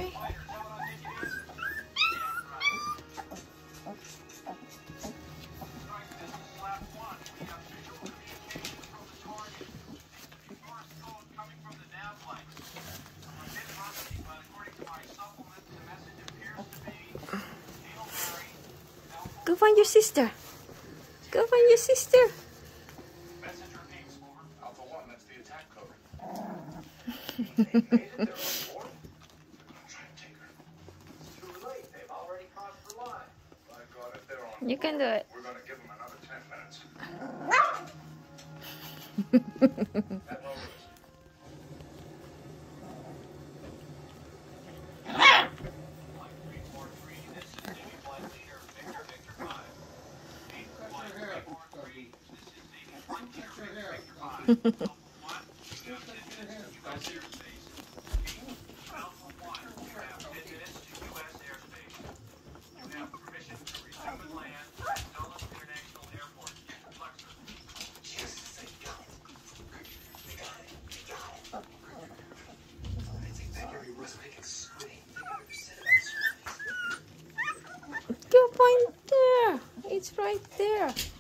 boy. Go find your sister. Go find your sister. Messenger pings, over. Alpha 1, that's the attack code. They've already crossed the line. By God, if they're on You can do it. we're going to give them another 10 minutes. Go find there. It's right there.